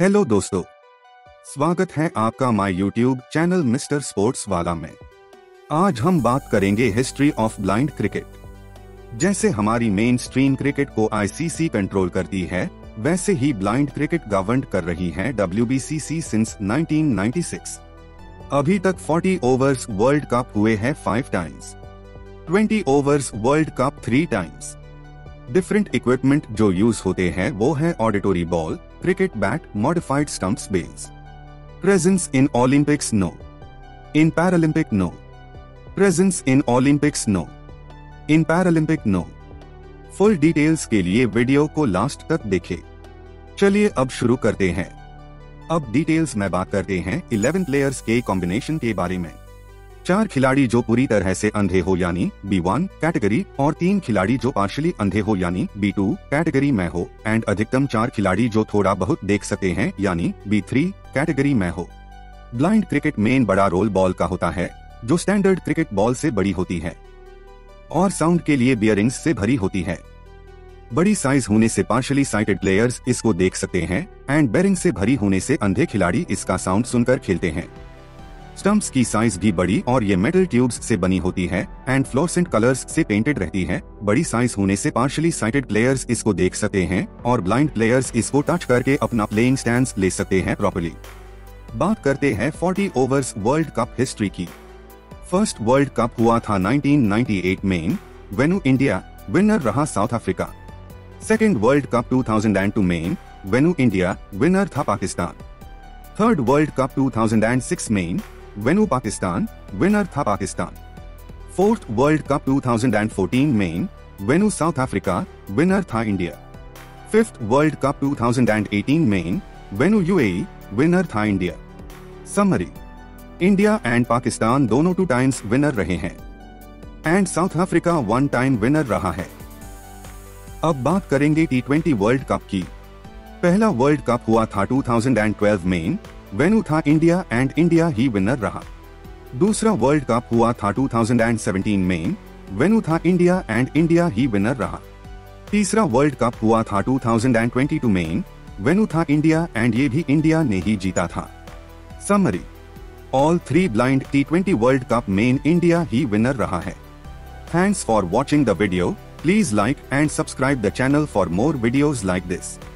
Hello दोस्तों, स्वागत है आपका my YouTube channel mister sports वाला में। आज हम बात करेंगे हिस्ट्री ऑफ ब्लाइंड क्रिकेट। जैसे हमारी मेन स्ट्रीम क्रिकेट को आईसीसी कंट्रोल करती है, वैसे ही ब्लाइंड क्रिकेट गवर्न कर रही है WBCC सिंस 1996। अभी तक 40 ओवर्स वर्ल्ड कप हुए हैं 5 times, 20 overs world cup 3 times. Different equipment जो यूज होते हैं वो है auditory ball, cricket bat, modified stumps bales. Presence in Olympics no. In Paralympic no. Presence in Olympics no. In Paralympic no. Full details के लिए video को last तक देखें। चलिए अब शुरू करते हैं। अब डिटेल्स में बात करते हैं 11 प्लेयर्स के कॉम्बिनेशन के बारे में। 4 खिलाड़ी जो पूरी तरह से अंधे हो यानी B1 कैटेगरी और 3 खिलाड़ी जो पार्शली अंधे हो यानी B2 कैटेगरी में हो एंड अधिकतम 4 खिलाड़ी जो थोड़ा बहुत देख सकते हैं यानी B3 कैटेगरी में हो। ब्लाइंड क्रिकेट मेन बड़ा रोल बॉल का होता है जो स्टैंडर्ड क्रिकेट बॉल से बड़ी होती है और साउंड के लिए बियरिंग्स से भरी होती है। बड़ी साइज होने से पार्शली साइटेड प्लेयर्स इसको देख सकते हैं एंड बेरिंग से भरी होने से अंधे खिलाड़ी इसका साउंड सुनकर खेलते हैं। स्टंप्स की साइज भी बड़ी और ये मेटल ट्यूब्स से बनी होती है एंड फ्लोरेसेंट कलर्स से पेंटेड रहती है। बड़ी साइज होने से पार्शली साइटेड प्लेयर्स इसको देख सकते हैं और ब्लाइंड प्लेयर्स इसको टच करके अपना प्लेइंग स्टैंस ले सकते हैं प्रॉपर्ली। बात करते हैं 40 ओवर्स वर्ल्ड कप हिस्ट्री की। फर्स्ट वर्ल्ड कप हुआ था 1998 में, वेनु इंडिया विनर रहा South Africa. Second world cup 2002 में, वेनु इंडिया विनर था पाकिस्तान। थर्ड वर्ल्ड कप 2006 में, वेनु पाकिस्तान विनर था पाकिस्तान। फोर्थ वर्ल्ड कप 2014 में, वेनु साउथ अफ्रीका विनर था इंडिया। फिफ्थ वर्ल्ड कप 2018 में, वेनु UAE विनर था India. Summary: India and Pakistan दोनों 2 टाइम्स विनर रहे हैं and South Africa 1 time winner रहा है। अब बात करेंगे T20 वर्ल्ड कप की। पहला वर्ल्ड कप हुआ था 2012 में, वेन्यू था इंडिया एंड इंडिया ही विनर रहा। दूसरा वर्ल्ड कप हुआ था 2017 में, वेन्यू था इंडिया एंड इंडिया ही विनर रहा। तीसरा वर्ल्ड कप हुआ था 2022 में, वेन्यू था इंडिया एंड ये भी इंडिया ने ही जीता था। Summary: all 3 blind T20 world cup में इंडिया ही विनर रहा है। Thanks for watching the video. Please like and subscribe the channel for more videos like this.